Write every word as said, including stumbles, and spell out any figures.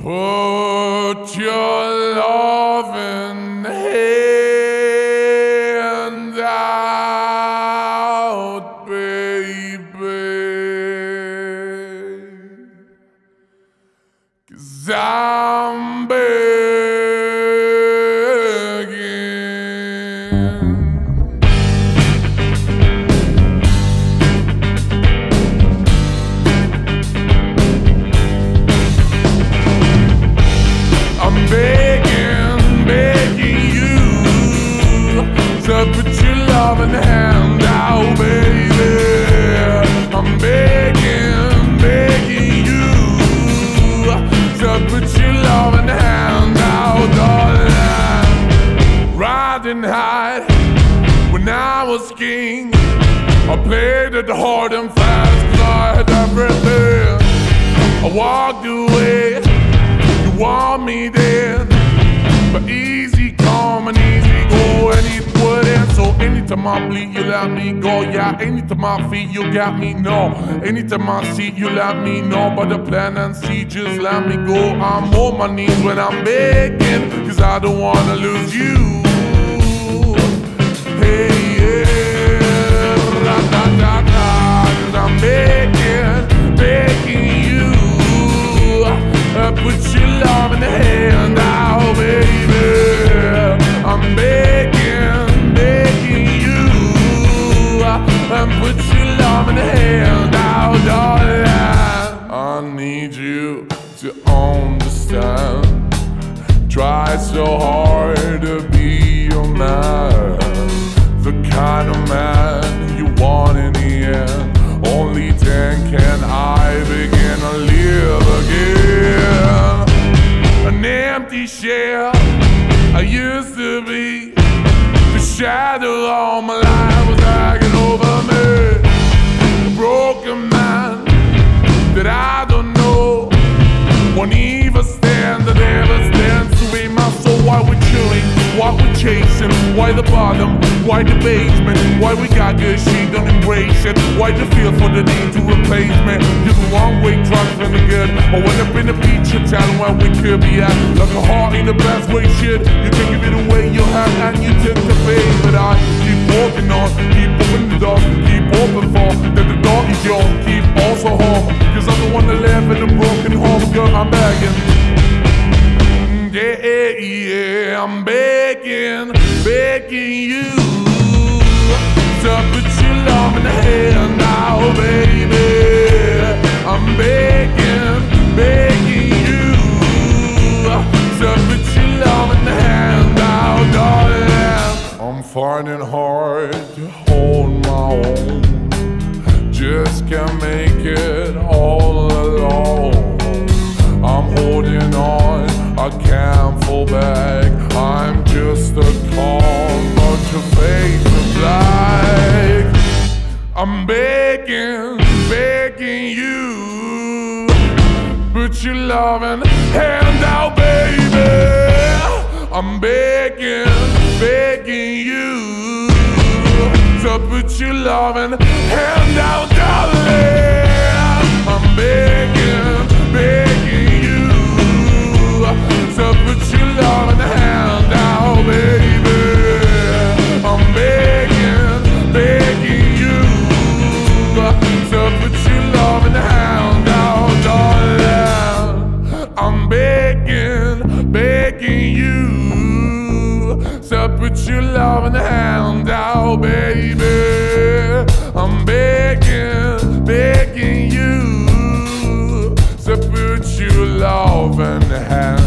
Put your loving hand out, baby, 'cause I'm begging. I'm begging, begging you to put your loving hand out, baby. I'm begging, begging you to put your loving hand out, darling. Riding high when I was king, I played it hard and fast 'cause I had everything. I walked away. You want me then, but easy come and easy go, and it wouldn't. So anytime I bleed, you let me go. Yeah, anytime I feel, you got me, no. Anytime I see, you let me know. But the plan and see, just let me go. I'm on my knees when I'm begging, 'cause I don't wanna lose you. Hey, yeah, da da da da, 'cause I'm begging, begging you. Uh, put your love in the hand out, baby. I'm begging, begging you. Uh, put your love in the hand out, darling. I need you to understand. Try so hard to be your man, the kind of man you want in the end. Only then can I begin to live again. An empty shell I used to be. The shadow all my life was hanging over me. A broken man that I don't know won't even stand, that ever stands to be my soul. Why we chewing, why we chasing, why the bottom, why the basement, why we got good, she don't embrace it. Why the feel for the need to replace me? You're the wrong way, trying to the good. I went up in the feature town where we could be at. Like a heart in the best way, shit. You can give it away, you have, and you took the bait. But I keep walking on, keep opening the door, keep open for that the door is yours. Keep also home, 'cause I'm the one that live in a broken home. Girl, I'm begging. Yeah, yeah, I'm begging, begging you to put your love in the hand now, baby. I'm begging, begging you to put your love in the hand now, darling. I'm finding hard to hold my own, just can't make it all alone. I'm holding on, I can't fall back. I'm just a calm bunch of fake and black. I'm begging, begging you, put your loving hand out, baby. I'm begging, begging you to put your loving hand out, darling. I'm begging, begging you to put your love in the hand out, baby. I'm begging, begging you to put your love in the hand out, darling. I'm begging, begging you to put your love in the hand out, baby. I'm begging, begging you to put your love in the hand